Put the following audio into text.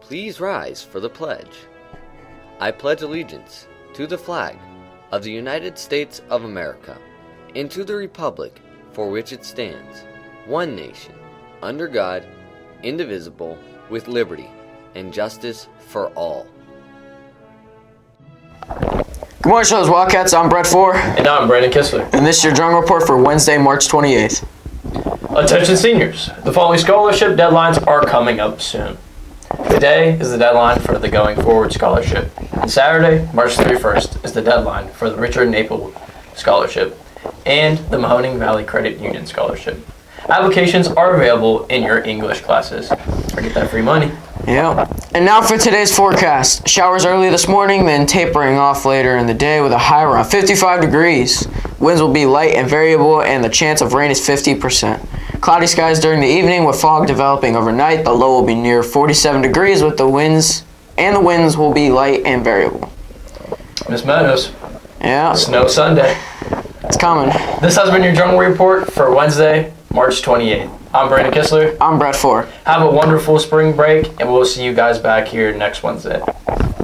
Please rise for the pledge. I pledge allegiance to the flag of the United States of America and to the republic for which it stands, one nation, under God, indivisible, with liberty and justice for all. Good morning, Charlotte Wildcats. I'm Brett Four. And I'm Brandon Kistler. And this is your Drum Report for Wednesday, March 28th. Attention seniors, the following scholarship deadlines are coming up soon. Today is the deadline for the Going Forward Scholarship, and Saturday, March 31st, is the deadline for the Richard Naple Scholarship and the Mahoning Valley Credit Union Scholarship. Applications are available in your English classes. Or get that free money. Yeah. And now for today's forecast. Showers early this morning, then tapering off later in the day with a high around 55 degrees. Winds will be light and variable, and the chance of rain is 50%. Cloudy skies during the evening with fog developing overnight. The low will be near 47 degrees with the winds will be light and variable. Miss Meadows. Yeah. Snow Sunday. It's coming. This has been your Drum Report for Wednesday, March 28th. I'm Brandon Kistler. I'm Brett Four. Have a wonderful spring break, and we'll see you guys back here next Wednesday.